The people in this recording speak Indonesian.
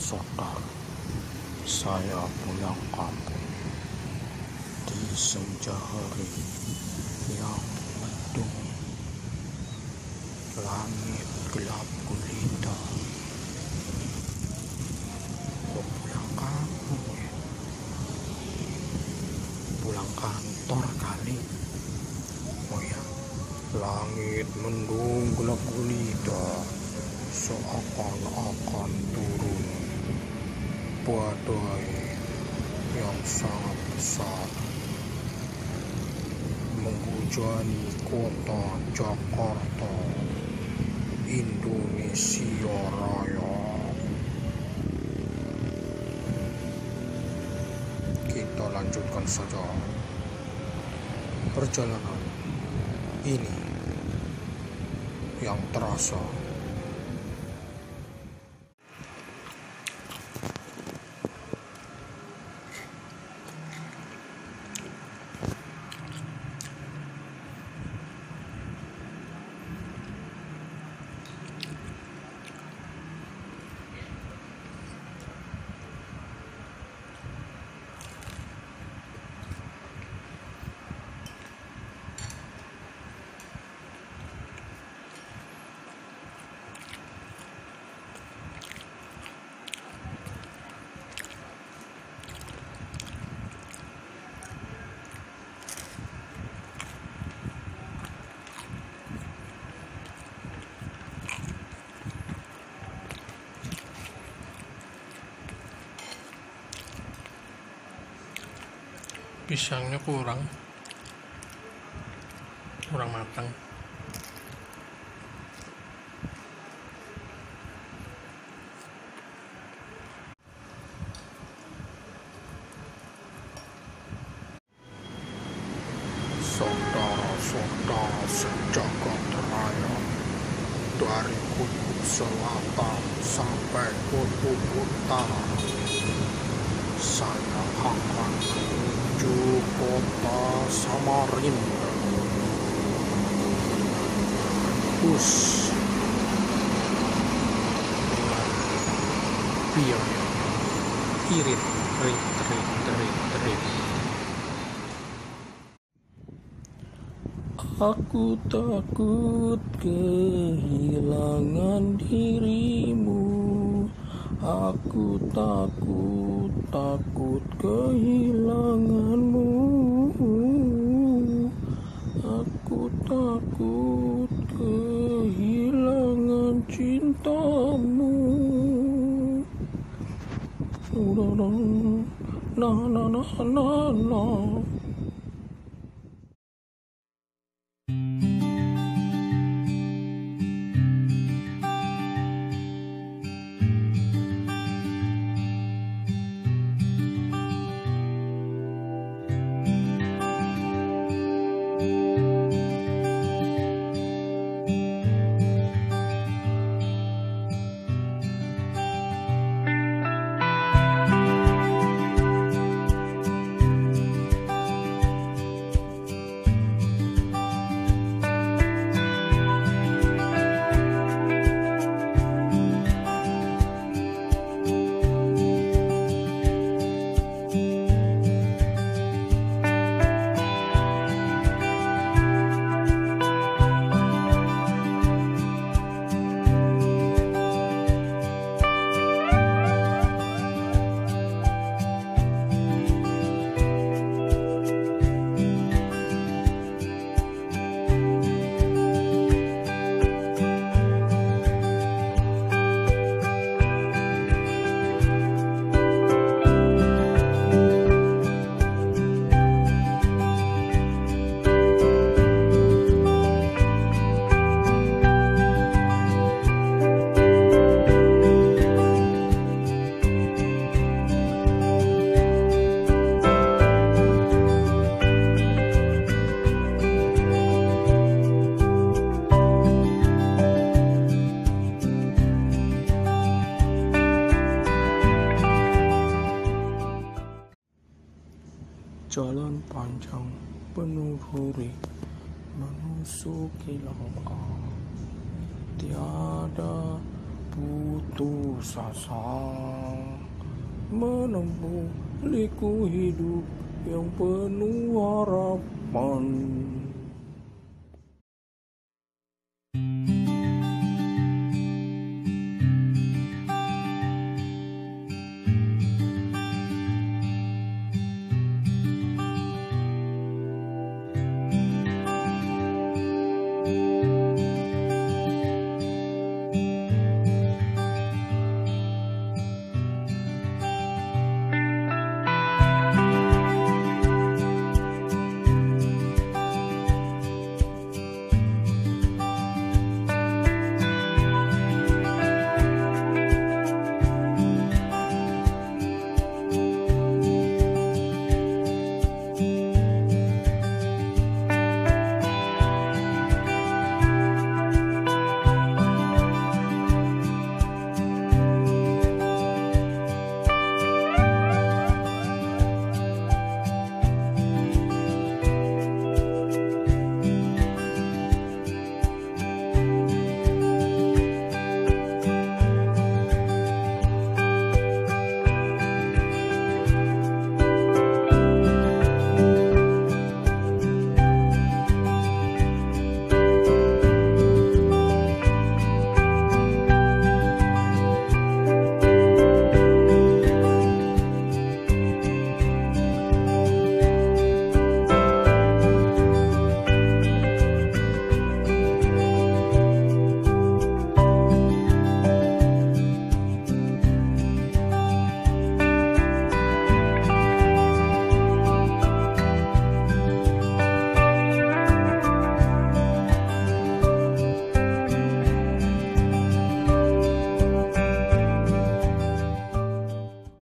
Saudara, saya pulang kampung di senja hari yang mendung. Langit gelap gulita. Kok pulang kampung ya? Pulang kantor kali. Oh ya, langit mendung gelap gulita, seakan-akan turun badai yang sangat besar menghujani kota Jakarta, Indonesia Raya. Kita lanjutkan saja perjalanan ini yang terasa. Pisangnya kurang matang. Saudara-saudara sejagat raya, dari kutub selatan sampai kutub utara, saya akan menuju kota Samarinda. Bus dengan biaya irit. Aku takut kehilangan dirimu. Aku takut kehilanganmu. Aku takut kehilangan cintamu. Na. Jalan panjang penuh duri menuju Kilangka. Tiada putus asa menempuh liku hidup yang penuh harapan.